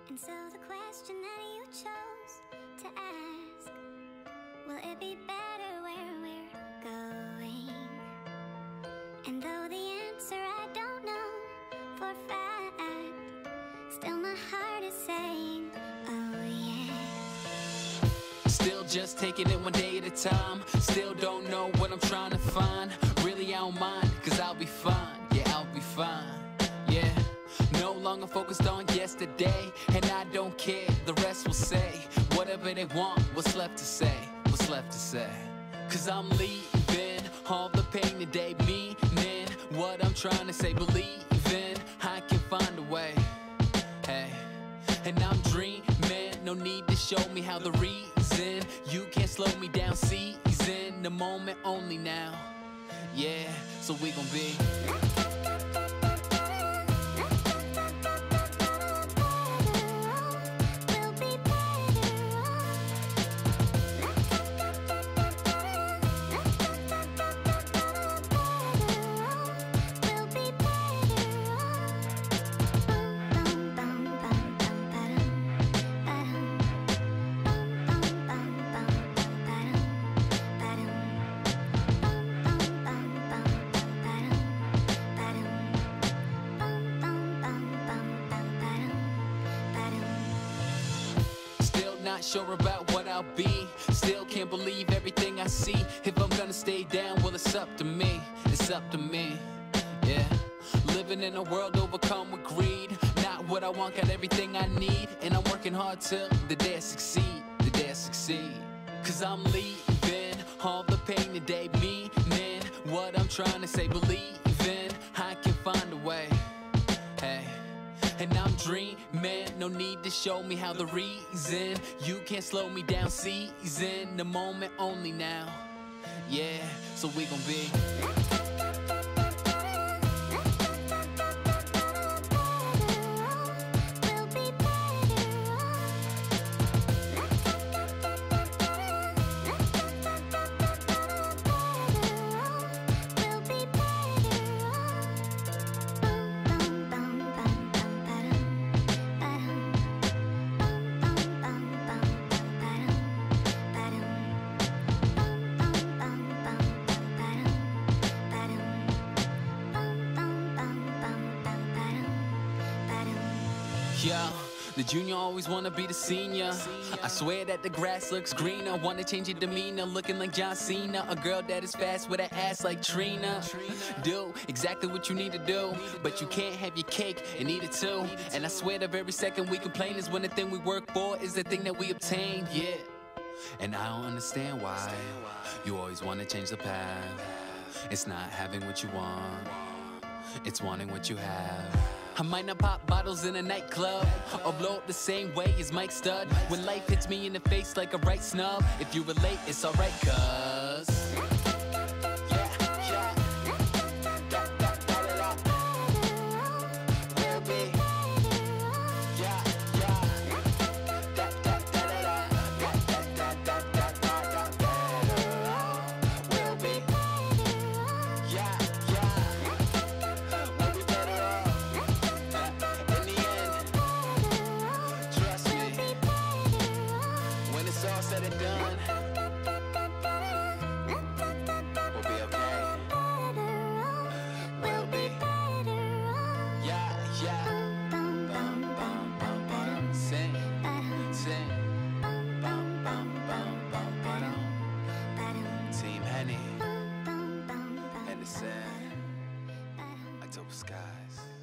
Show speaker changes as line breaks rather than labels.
And so the question that you chose to ask, will it be better where we're going? And though the answer I don't know for a fact, still my heart is saying, oh yeah.
Still just taking it one day at a time. Still don't know what I'm trying to find. Really I don't mind, cause I'll be fine. Yeah, I'll be fine. Yeah. No longer focused on yesterday, and I don't care, the rest will say whatever they want, what's left to say, what's left to say. Cause I'm leaving all the pain today, meaning what I'm trying to say, believing I can find a way. Hey, and I'm dreaming, no need to show me how the reason you can't slow me down, season the moment only now. Yeah, so we gon' be not sure about what I'll be. Still can't believe everything I see. If I'm gonna stay down, well it's up to me. It's up to me, yeah. Living in a world overcome with greed. Not what I want, got everything I need. And I'm working hard till the day I succeed. The day I succeed. Cause I'm leaving all the pain today, meaning what I'm trying to say, believing I can find a way. Hey, and I'm dreaming, no need to show me how the reason you can't slow me down, season the moment only now. Yeah, so we gon' be yeah, the junior always wanna be the senior. I swear that the grass looks greener. Wanna change your demeanor, looking like John Cena. A girl that is fast with an ass like Trina. Do exactly what you need to do, but you can't have your cake and eat it too. And I swear the very second we complain is when the thing we work for is the thing that we obtain, yeah. And I don't understand why you always wanna change the path. It's not having what you want, it's wanting what you have. I might not pop bottles in a nightclub or blow up the same way as Mike Stud. When life hits me in the face like a right snub, if you relate, it's alright, cuz all said and done, we'll be okay. We'll be, yeah, yeah. Sing, sing. Team Henny, Henderson, October Skies.